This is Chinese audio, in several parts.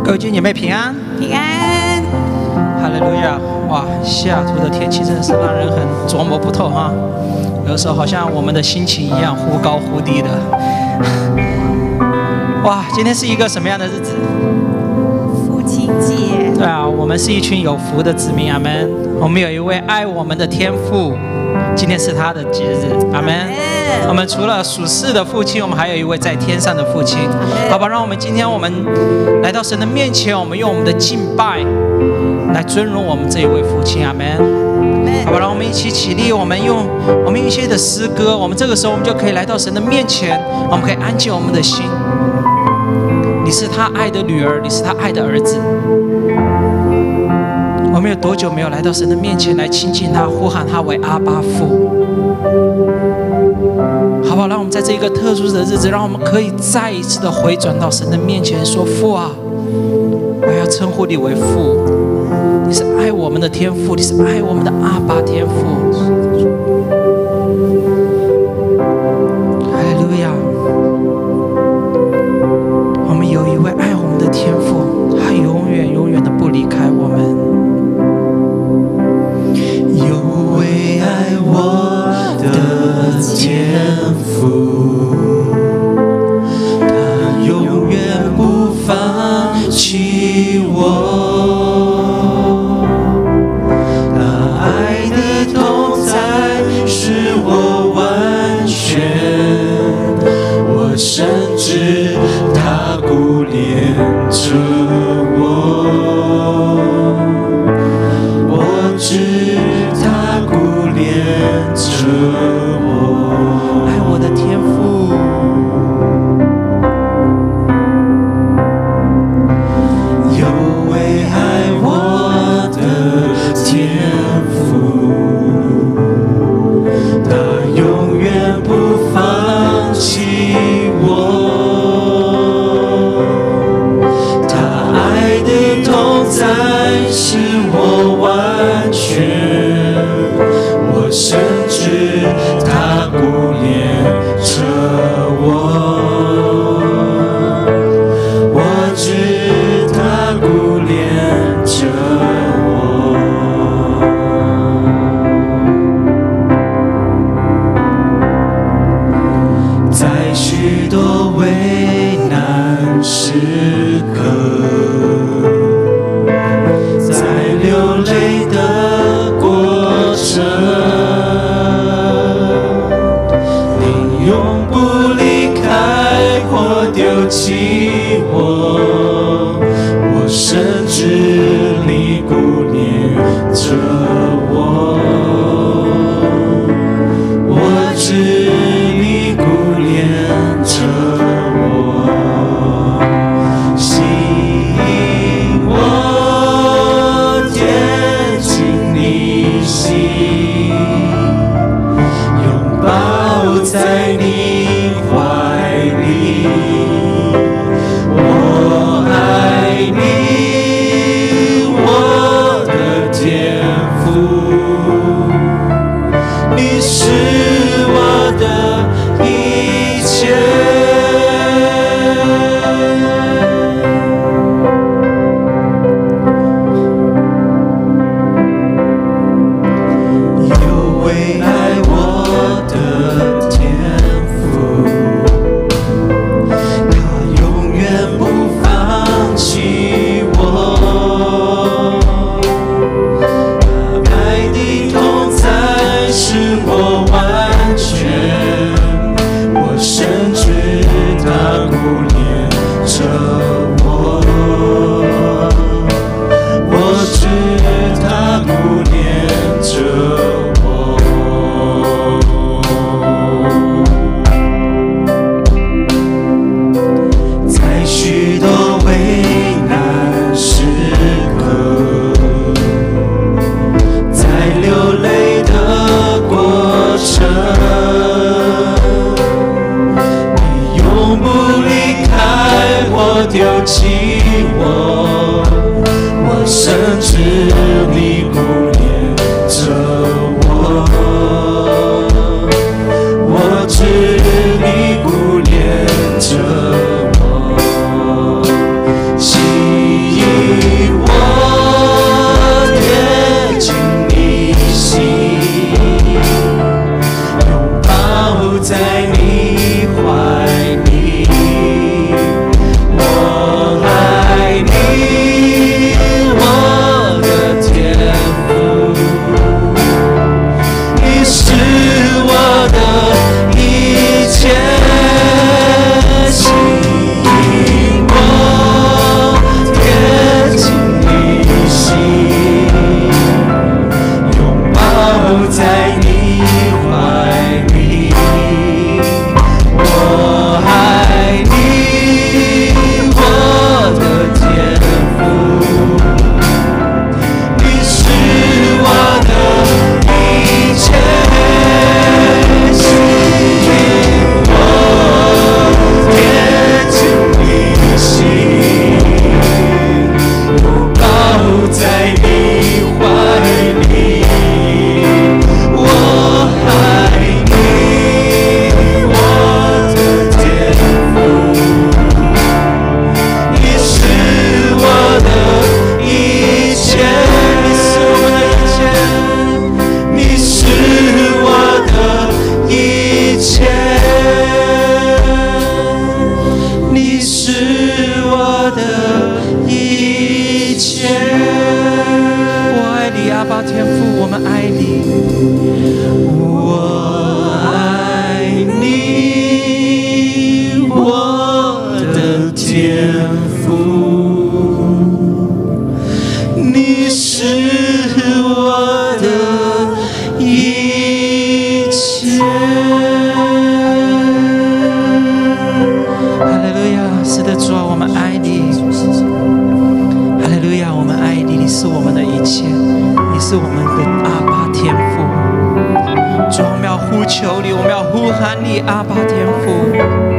各位弟兄姐妹平安， 平安。 哈利路亚！哇，西雅图的天气真的是让人很琢磨不透哈。有的时候好像我们的心情一样，忽高忽低的。哇，今天是一个什么样的日子？ 父亲节。 对啊，我们是一群有福的子民，阿们。我们有一位爱我们的天父，今天是他的节日，阿们。我们除了属世的父亲，我们还有一位在天上的父亲。好吧，让我们今天来到神的面前，我们用我们的敬拜来尊荣我们这一位父亲，阿们。好吧，让我们一起起立，我们用一些的诗歌，我们这个时候我们就可以来到神的面前，我们可以安静我们的心。你是他爱的女儿，你是他爱的儿子。我们有多久没有来到神的面前来亲近他，呼喊他为阿爸父？好不好？让我们在这个特殊的日子，让我们可以再一次的回转到神的面前，说：父啊，我要称呼你为父。你是爱我们的天父，你是爱我们的阿爸天父。哈利路亚！我们有一位爱我们的天父，他永远永远的不离开我们。 有位爱我的天父，他永远不放弃我。那爱的同在使我完全，我深知他顾念着我，我知他顾念着我。 爱我的天父， 有位爱我的天父，他永远不放弃我。他爱的同在使我完全，我深知他顾念着我，我知他顾念着我。在许多危难时刻，在流泪的过程，你永不离开或丢弃我，我深知你顾念着我，我知你顾念着我，吸引我贴近你心，拥抱在你怀里。我爱你，我的天父，你是我的一切。有位爱我的天父，他永远不放弃我。那爱的同在使我完全，我深知他顾念着我，我知他顾念着我。在许多危难时刻，在流泪的过程，你永不离开或丢弃我，我深知你顾念着我，我知你顾念着我。吸你是我的一切。 我爱你，阿爸天父，我们爱你。 我爱你，我的天父，你是我的一切。 哈利路亚，是的，主啊，我们爱你。哈利路亚，我们爱你，你是我们的一切，你是我们的阿爸天父。主，我们要呼求你，我们要呼喊你，阿爸天父。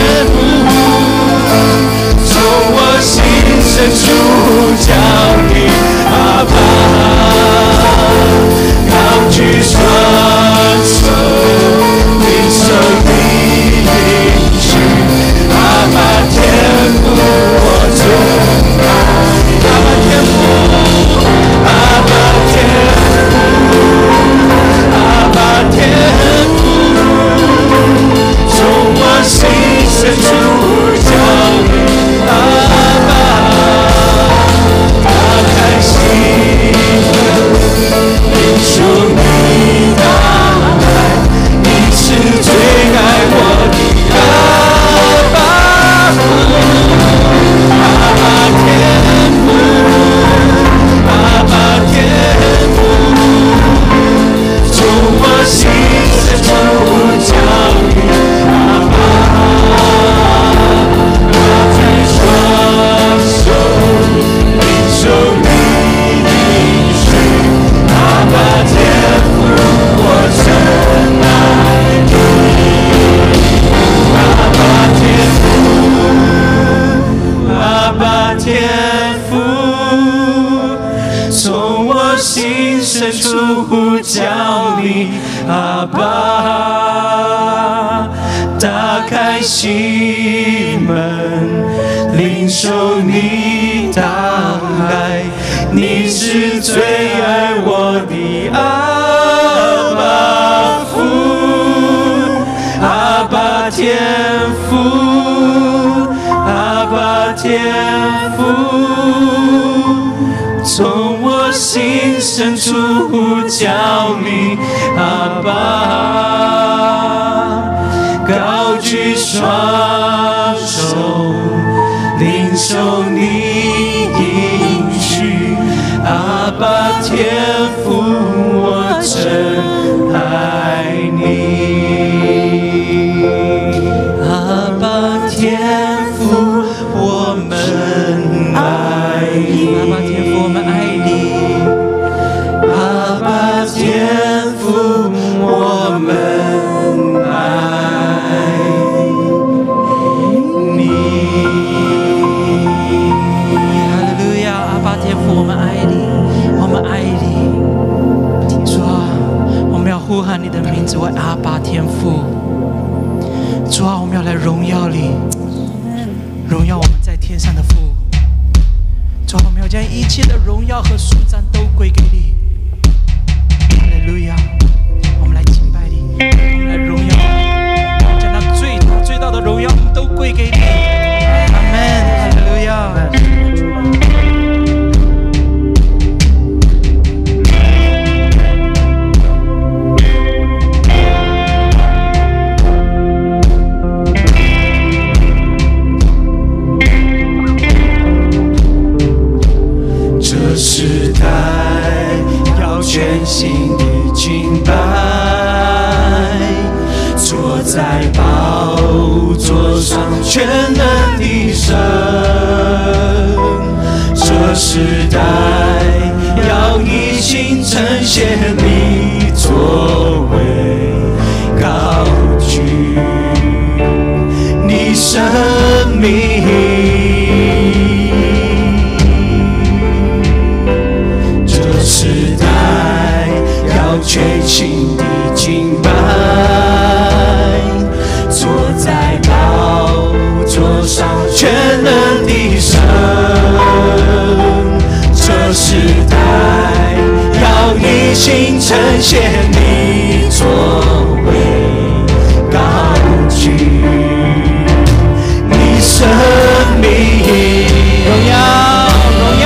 深处交给深处呼叫你，阿爸，打开心门，领受你大爱，你是最爱我的阿爸父，阿爸天父，阿爸天父，从我心深处呼叫你，阿爸，高举双手，领受你应许，阿爸天父，我真爱你，阿爸天父，我们爱你，阿爸天父，我们爱你，阿爸天父，我们爱你。哈利路亚，阿爸天父，我们爱你，我们爱你。主啊，我们要呼喊你的名字为阿爸天父。主啊，我们要来荣耀你，荣耀我们在天上的父。主啊，我们要将一切的荣耀和颂赞都归给你。哈利路亚，我们来敬拜你，我们来荣耀你，将那最大最大的荣耀都归给你。阿门，哈利路亚。这时代要全心的敬拜，坐在宝座上全能的神。这时代要一心呈现你作为，高举你生命。时代要全心的敬拜，坐在宝座上全能的神。这时代要一心呈现你作为，高举你生命，荣耀荣耀。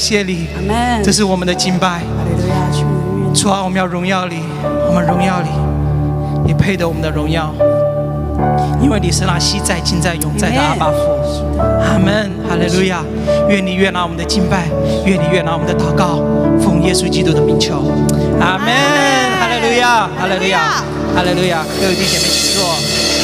谢你， 阿门。 这是我们的敬拜。 哈利路亚，主的愿主啊，我们要荣耀你，我们荣耀你，你配得我们的荣耀，因为你是那昔在、今在、永在的阿爸父。阿门，哈利路亚！愿你悦纳我们的敬拜，愿你悦纳我们的祷告，奉耶稣基督的名求。阿门，哈利路亚，哈利路亚，哈利路亚！各位弟兄姐妹，请坐。